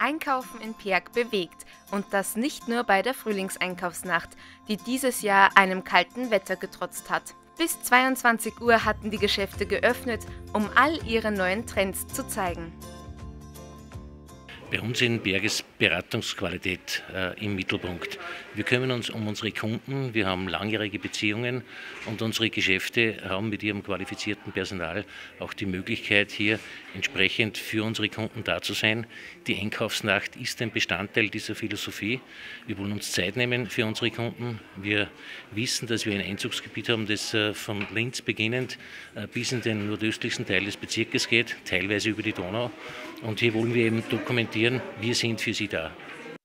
Einkaufen in Peag bewegt und das nicht nur bei der Frühlingseinkaufsnacht, die dieses Jahr einem kalten Wetter getrotzt hat. Bis 22 Uhr hatten die Geschäfte geöffnet, um all ihre neuen Trends zu zeigen. Bei uns in Peag ist Beratungsqualität im Mittelpunkt. Wir kümmern uns um unsere Kunden, wir haben langjährige Beziehungen und unsere Geschäfte haben mit ihrem qualifizierten Personal auch die Möglichkeit, hier entsprechend für unsere Kunden da zu sein. Die Einkaufsnacht ist ein Bestandteil dieser Philosophie. Wir wollen uns Zeit nehmen für unsere Kunden. Wir wissen, dass wir ein Einzugsgebiet haben, das von Linz beginnend bis in den nordöstlichsten Teil des Bezirkes geht, teilweise über die Donau. Und hier wollen wir eben dokumentieren, wir sind für Sie da.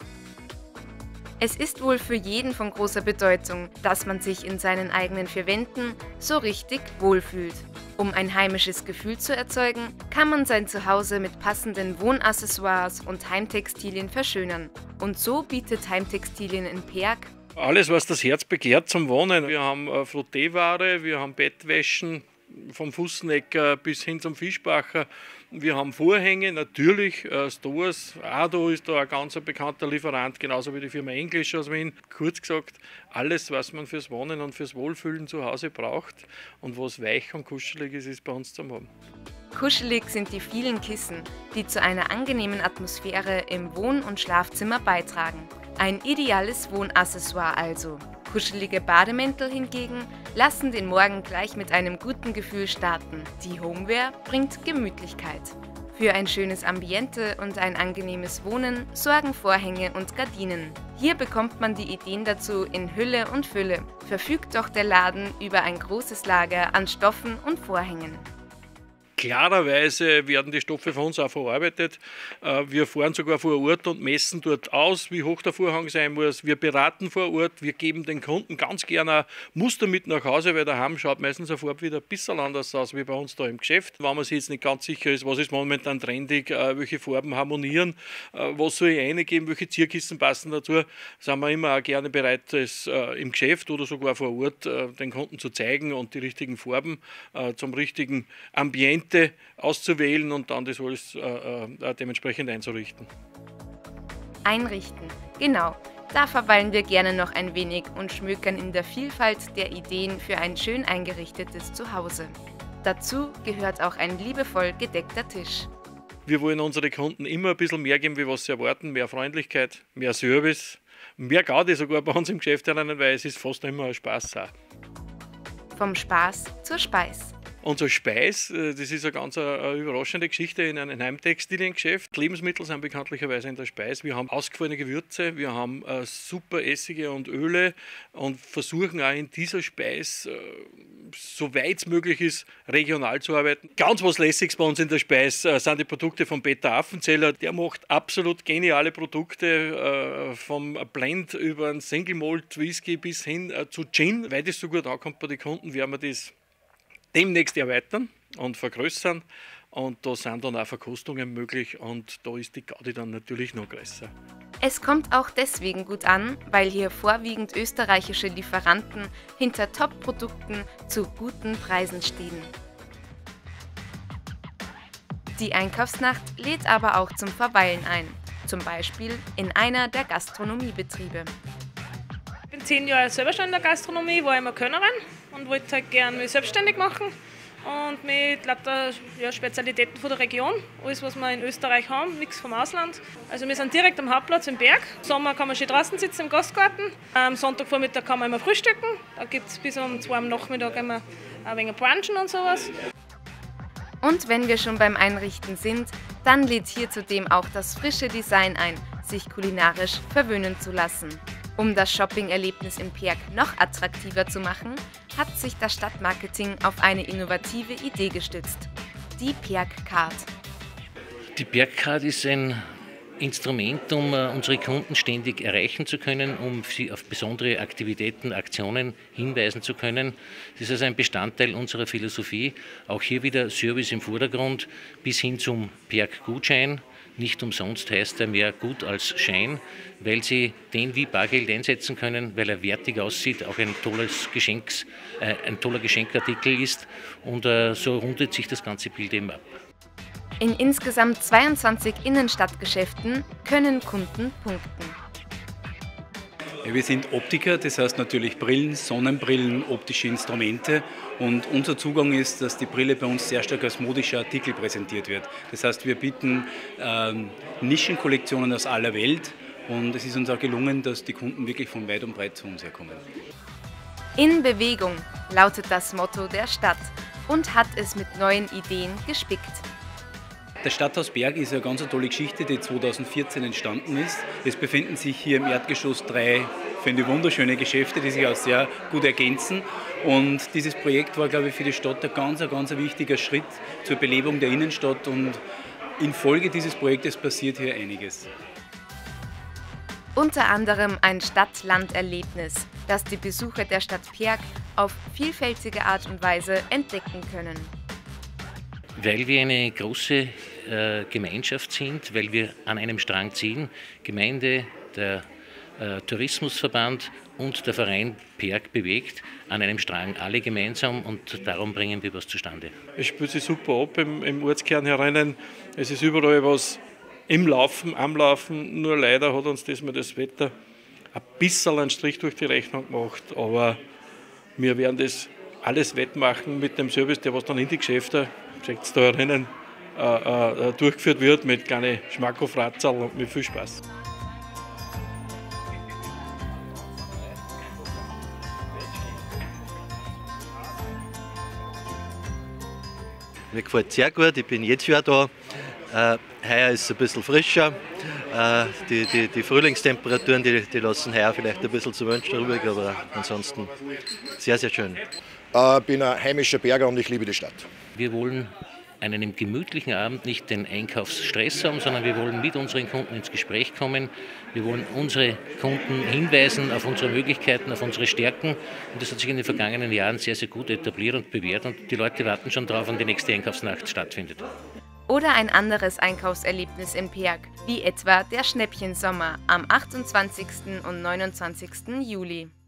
Es ist wohl für jeden von großer Bedeutung, dass man sich in seinen eigenen vier Wänden so richtig wohlfühlt. Um ein heimisches Gefühl zu erzeugen, kann man sein Zuhause mit passenden Wohnaccessoires und Heimtextilien verschönern. Und so bietet Heimtextilien in Peag alles, was das Herz begehrt zum Wohnen. Wir haben Frotteeware, wir haben Bettwäschen, vom Fußnecker bis hin zum Fischbacher. Wir haben Vorhänge, natürlich, Stores, Ado ist da ein ganz bekannter Lieferant, genauso wie die Firma Englisch aus Wien. Kurz gesagt, alles, was man fürs Wohnen und fürs Wohlfühlen zu Hause braucht und was weich und kuschelig ist, ist bei uns zu haben. Kuschelig sind die vielen Kissen, die zu einer angenehmen Atmosphäre im Wohn- und Schlafzimmer beitragen. Ein ideales Wohnaccessoire also. Kuschelige Bademäntel hingegen lassen den Morgen gleich mit einem guten Gefühl starten. Die Homeware bringt Gemütlichkeit. Für ein schönes Ambiente und ein angenehmes Wohnen sorgen Vorhänge und Gardinen. Hier bekommt man die Ideen dazu in Hülle und Fülle. Verfügt doch der Laden über ein großes Lager an Stoffen und Vorhängen. Klarerweise werden die Stoffe von uns auch verarbeitet. Wir fahren sogar vor Ort und messen dort aus, wie hoch der Vorhang sein muss. Wir beraten vor Ort, wir geben den Kunden ganz gerne ein Muster mit nach Hause, weil daheim schaut meistens eine Farbe wieder ein bisschen anders aus wie bei uns da im Geschäft. Wenn man sich jetzt nicht ganz sicher ist, was ist momentan trendig, welche Farben harmonieren, was soll ich reingeben, welche Zierkissen passen dazu, sind wir immer auch gerne bereit, das im Geschäft oder sogar vor Ort den Kunden zu zeigen und die richtigen Farben zum richtigen Ambiente auszuwählen und dann das alles dementsprechend einzurichten. Einrichten, genau. Da verweilen wir gerne noch ein wenig und schmökern in der Vielfalt der Ideen für ein schön eingerichtetes Zuhause. Dazu gehört auch ein liebevoll gedeckter Tisch. Wir wollen unseren Kunden immer ein bisschen mehr geben, wie was sie erwarten. Mehr Freundlichkeit, mehr Service, mehr Gaudi sogar bei uns im Geschäft, weil es ist fast immer ein Spaß auch. Vom Spaß zur Speis. Unser Speis, das ist eine ganz überraschende Geschichte in einem Heimtextiliengeschäft. Lebensmittel sind bekanntlicherweise in der Speis. Wir haben ausgefallene Gewürze, wir haben super Essige und Öle und versuchen auch in dieser Speis, soweit es möglich ist, regional zu arbeiten. Ganz was Lässiges bei uns in der Speis sind die Produkte von Peter Affenzeller. Der macht absolut geniale Produkte, vom Blend über einen Single Malt Whisky bis hin zu Gin. Weil das so gut ankommt bei den Kunden, werden wir das demnächst erweitern und vergrößern und da sind dann auch Verkostungen möglich und da ist die Gaudi dann natürlich noch größer. Es kommt auch deswegen gut an, weil hier vorwiegend österreichische Lieferanten hinter Top-Produkten zu guten Preisen stehen. Die Einkaufsnacht lädt aber auch zum Verweilen ein, zum Beispiel in einer der Gastronomiebetriebe. Ich bin 10 Jahre selber schon in der Gastronomie, war immer Kellnerin und wollte halt gerne mich selbstständig machen und mit lauter Spezialitäten von der Region, alles was wir in Österreich haben, nichts vom Ausland. Also wir sind direkt am Hauptplatz im Berg. Im Sommer kann man schön draußen sitzen im Gastgarten. Am Sonntagvormittag kann man immer frühstücken. Da gibt es bis um 2 am Nachmittag immer ein wenig Brunchen und sowas. Und wenn wir schon beim Einrichten sind, dann lädt hier zudem auch das frische Design ein, sich kulinarisch verwöhnen zu lassen. Um das Shopping-Erlebnis in Peag noch attraktiver zu machen, hat sich das Stadtmarketing auf eine innovative Idee gestützt: die Peag Card. Die Peag Card ist ein Instrument, um unsere Kunden ständig erreichen zu können, um sie auf besondere Aktivitäten, Aktionen hinweisen zu können. Das ist also ein Bestandteil unserer Philosophie. Auch hier wieder Service im Vordergrund bis hin zum Peag-Gutschein. Nicht umsonst heißt er mehr Gut als Schein, weil Sie den wie Bargeld einsetzen können, weil er wertig aussieht, auch ein toller Geschenkartikel ist und so rundet sich das ganze Bild eben ab. In insgesamt 22 Innenstadtgeschäften können Kunden punkten. Ja, wir sind Optiker, das heißt natürlich Brillen, Sonnenbrillen, optische Instrumente, und unser Zugang ist, dass die Brille bei uns sehr stark als modischer Artikel präsentiert wird. Das heißt, wir bieten Nischenkollektionen aus aller Welt, und es ist uns auch gelungen, dass die Kunden wirklich von weit und breit zu uns herkommen. In Bewegung lautet das Motto der Stadt und hat es mit neuen Ideen gespickt. Das Stadthaus Berg ist eine ganz tolle Geschichte, die 2014 entstanden ist. Es befinden sich hier im Erdgeschoss 3, finde ich, wunderschöne Geschäfte, die sich auch sehr gut ergänzen. Und dieses Projekt war, glaube ich, für die Stadt ein ganz wichtiger Schritt zur Belebung der Innenstadt. Und infolge dieses Projektes passiert hier einiges. Unter anderem ein Stadt-Land-Erlebnis, das die Besucher der Stadt Perg auf vielfältige Art und Weise entdecken können. Weil wir eine große Gemeinschaft sind, weil wir an einem Strang ziehen, Gemeinde, der Tourismusverband und der Verein Perg bewegt, an einem Strang, alle gemeinsam, und darum bringen wir was zustande. Es spielt sich super ab im Ortskern herinnen. Es ist überall was im Laufen, am Laufen. Nur leider hat uns das Wetter ein bisschen einen Strich durch die Rechnung gemacht. Aber wir werden das alles wettmachen mit dem Service, der was dann in die Geschäfte, seht ihr da herinnen, durchgeführt wird, mit kleinen Schmacko-Fratzerl und mit viel Spaß. Mir gefällt es sehr gut, ich bin jetzt wieder da. Heuer ist es ein bisschen frischer. Die Frühlingstemperaturen, die lassen heuer vielleicht ein bisschen zu wünschen übrig, aber ansonsten sehr schön. Ich bin ein heimischer Berger und ich liebe die Stadt. Wir wollen an einem gemütlichen Abend nicht den Einkaufsstress haben, sondern wir wollen mit unseren Kunden ins Gespräch kommen. Wir wollen unsere Kunden hinweisen auf unsere Möglichkeiten, auf unsere Stärken. Und das hat sich in den vergangenen Jahren sehr gut etabliert und bewährt. Und die Leute warten schon darauf, wann die nächste Einkaufsnacht stattfindet. Oder ein anderes Einkaufserlebnis in Perg, wie etwa der Schnäppchensommer am 28. und 29. Juli.